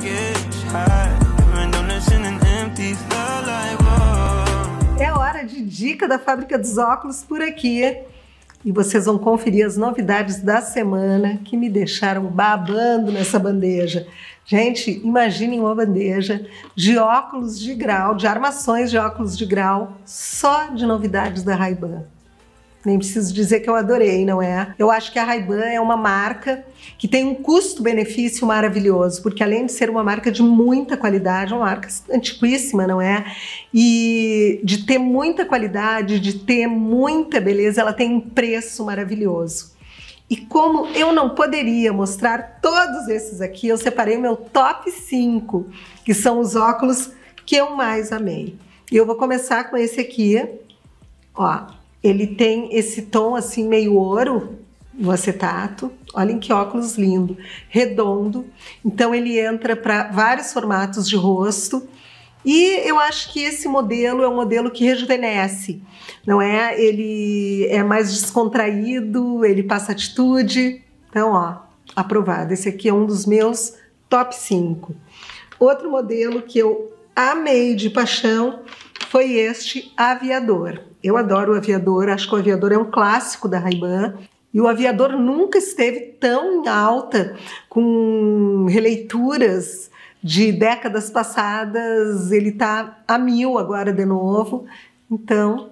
É hora de dica da Fábrica dos Óculos por aqui. E vocês vão conferir as novidades da semana que me deixaram babando nessa bandeja. Gente, imaginem uma bandeja de óculos de grau, de armações de óculos de grau, só de novidades da Ray-Ban. Nem preciso dizer que eu adorei, não é? Eu acho que a Ray-Ban é uma marca que tem um custo-benefício maravilhoso, porque além de ser uma marca de muita qualidade, uma marca antiquíssima, não é? E de ter muita qualidade, de ter muita beleza, ela tem um preço maravilhoso. E como eu não poderia mostrar todos esses aqui, eu separei o meu top 5, que são os óculos que eu mais amei. E eu vou começar com esse aqui, ó. Ele tem esse tom assim meio ouro no acetato. Olhem que óculos lindo, redondo. Então ele entra para vários formatos de rosto. E eu acho que esse modelo é um modelo que rejuvenesce, não é? Ele é mais descontraído, ele passa atitude. Então, ó, aprovado. Esse aqui é um dos meus top 5. Outro modelo que eu amei de paixão foi este Aviador. Eu adoro o Aviador, acho que o Aviador é um clássico da Ray-Ban. E o Aviador nunca esteve tão em alta, com releituras de décadas passadas. Ele tá a 1000 agora de novo. Então,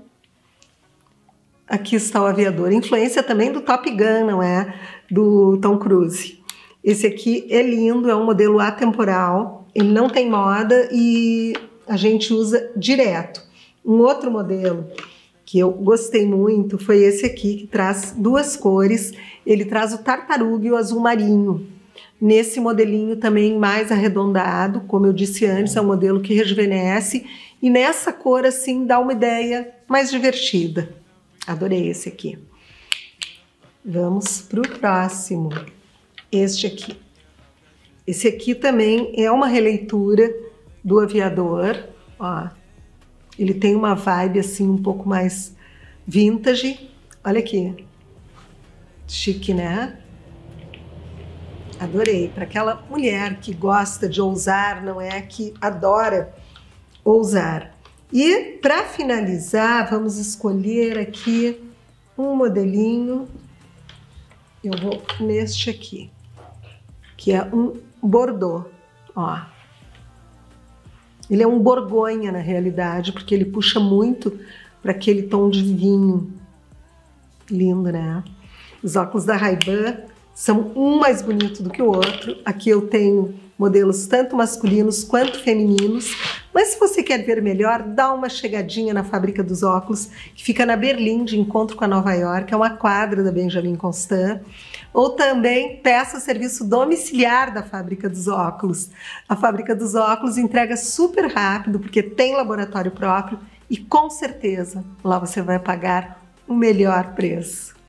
aqui está o Aviador. Influência também do Top Gun, não é? Do Tom Cruise. Esse aqui é lindo, é um modelo atemporal. Ele não tem moda e a gente usa direto. Um outro modelo que eu gostei muito foi esse aqui, que traz duas cores. Ele traz o tartaruga e o azul marinho. Nesse modelinho também mais arredondado, como eu disse antes, é um modelo que rejuvenesce. E nessa cor assim dá uma ideia mais divertida. Adorei esse aqui. Vamos para o próximo. Este aqui. Esse aqui também é uma releitura do Aviador. Ó. Ele tem uma vibe assim um pouco mais vintage. Olha aqui. Chique, né? Adorei. Para aquela mulher que gosta de ousar, não é? Que adora ousar. E para finalizar, vamos escolher aqui um modelinho. Eu vou neste aqui, que é um Bordeaux. Ó. Ele é um Borgonha, na realidade, porque ele puxa muito para aquele tom de vinho. Lindo, né? Os óculos da Ray-Ban são um mais bonito do que o outro. Aqui eu tenho modelos tanto masculinos quanto femininos. Mas se você quer ver melhor, dá uma chegadinha na Fábrica dos Óculos, que fica na Berlim, de encontro com a Nova York. É uma quadra da Benjamin Constant. Ou também peça serviço domiciliar da Fábrica dos Óculos. A Fábrica dos Óculos entrega super rápido, porque tem laboratório próprio e com certeza lá você vai pagar o melhor preço.